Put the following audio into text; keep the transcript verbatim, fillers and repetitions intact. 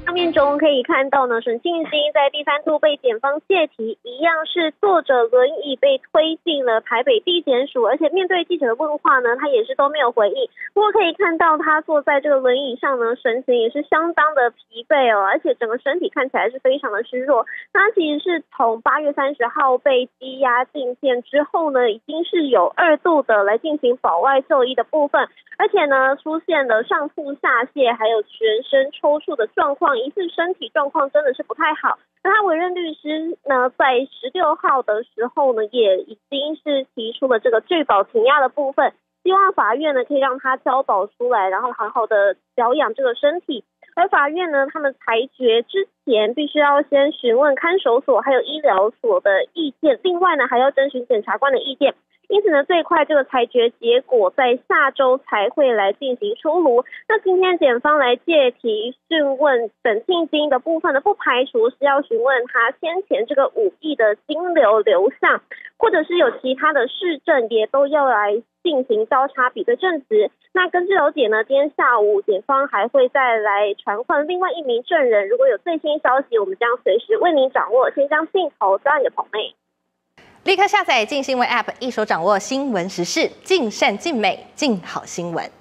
画面中可以看到呢，沈庆兴在第三度被检方借提，一样是坐着轮椅被推进了台北地检署，而且面对记者的问话呢，他也是都没有回应。不过可以看到他坐在这个轮椅上呢，神情也是相当的疲惫哦，而且整个身体看起来是非常的虚弱。他其实是从八月三十号被羁押进监之后呢，已经是有二度的来进行保外就医的部分，而且呢出现了上吐下泻，还有全身抽搐的状况，疑似身体状况真的是不太好。那他委任律师呢，在十六号的时候呢，也已经是提出了这个拒保停押的部分，希望法院呢可以让他交保出来，然后好好的疗养这个身体。而法院呢，他们裁决之前必须要先询问看守所还有医疗所的意见，另外呢还要征询检察官的意见。因此呢，最快这个裁决结果在下周才会来进行出炉。那今天检方来借题讯问沈庆兴的部分呢，不排除是要询问他先前这个五亿的金流流向，或者是有其他的事证，也都要来进行交叉比对证词。那根据了解呢，今天下午检方还会再来传唤另外一名证人，如果有最新消息，我们将随时为您掌握。先将镜头交给棚内。 立刻下载镜新闻 App， 一手掌握新闻时事，尽善尽美，尽好新闻。